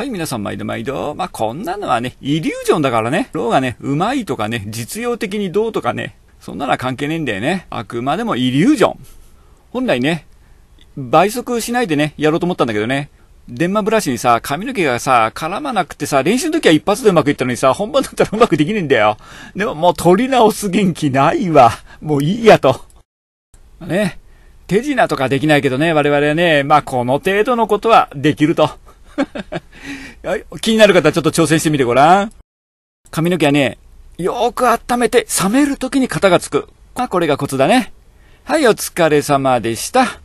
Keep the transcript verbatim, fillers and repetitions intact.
はい、皆さん毎度毎度。まあ、こんなのはね、イリュージョンだからね。ローがね、うまいとかね、実用的にどうとかね、そんなのは関係ねえんだよね。あくまでもイリュージョン。本来ね、倍速しないでね、やろうと思ったんだけどね。電話ブラシにさ、髪の毛がさ、絡まなくてさ、練習の時は一発でうまくいったのにさ、本番だったらうまくできねえんだよ。でももう取り直す元気ないわ。もういいやと。ね。手品とかできないけどね、我々はね、まあこの程度のことはできると。気になる方はちょっと挑戦してみてごらん。髪の毛はね、よーく温めて冷める時に型がつく。まあこれがコツだね。はい、お疲れ様でした。